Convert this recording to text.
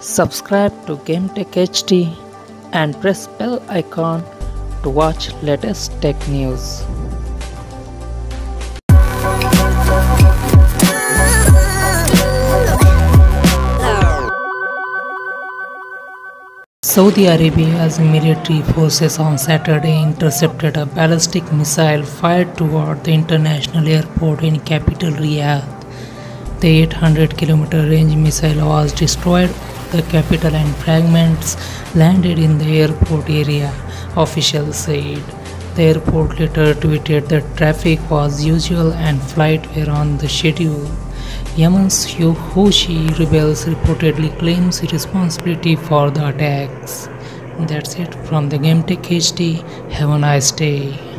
Subscribe to GameTechHD and press bell icon to watch latest tech news. Saudi Arabia's military forces on Saturday intercepted a ballistic missile fired toward the international airport in capital Riyadh. The 800-kilometer range missile was destroyed over the capital and fragments landed in the airport area, officials said. The airport later tweeted that traffic was usual and flights were on the schedule. Yemen's Houthi rebels reportedly claims responsibility for the attacks. That's it from the GameTech HD. Have a nice day.